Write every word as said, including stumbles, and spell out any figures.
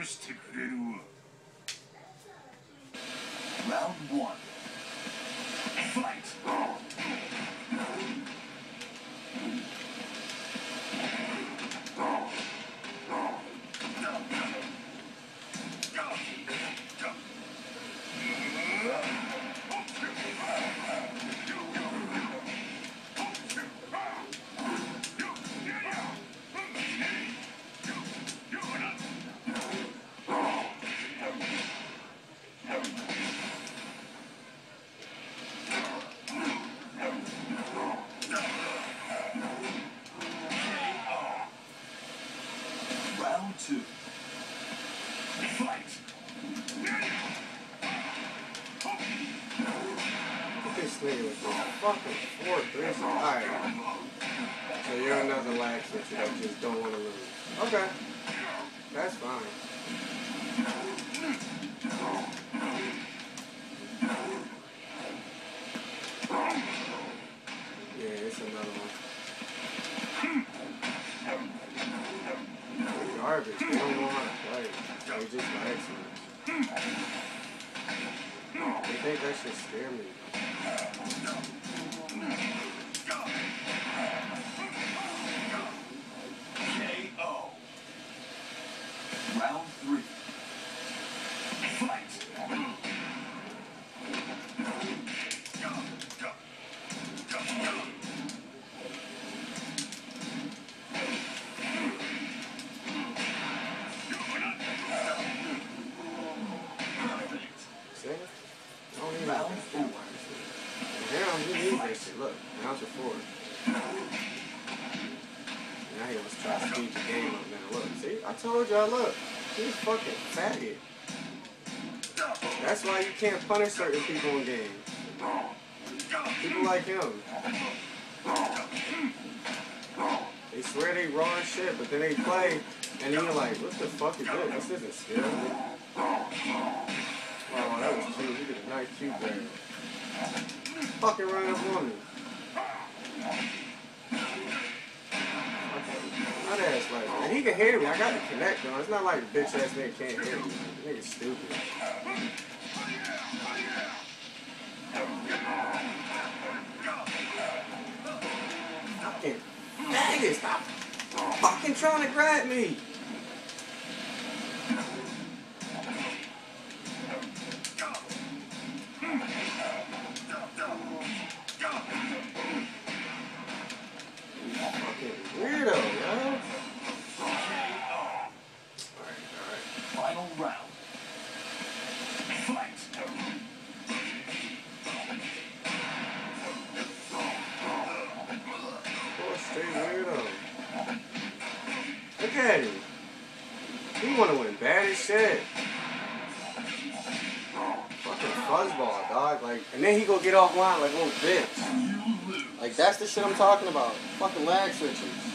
Round one. Fight! Round two. Fight! This nigga with this fucking four three. Alright. So you're another lag switcher that just don't want to lose. Okay. That's fine. Yeah, it's another one. They're garbage. They don't know how to play. They just lag switch. They think that should scare me. K O. Round three. Fight! Round four. Damn, he needs that shit. Look, round to four. Now he was trying to speed the game up, man. Look, see? I told y'all, look. He's a fucking faggot. That's why you can't punish certain people in games. People like him. They swear they raw as shit, but then they play, and then you're like, what the fuck is this? This isn't skill. Oh, that was cute. He did a nice cute there. Fucking run up on me. That ass like, and he can hear me. I got to connect though. It's not like the bitch ass nigga can't hear me. The nigga's stupid. Fucking faggot, stop fucking trying to grab me. Fucking weirdo, yo. Alright, alright. Final round. Fight! Oh, straight weirdo. Look at him. He wanna win bad as shit. Fucking fuzzball, dog. Like, and then he go get offline like a little bitch. Like, that's the shit I'm talking about. Fucking lag switches.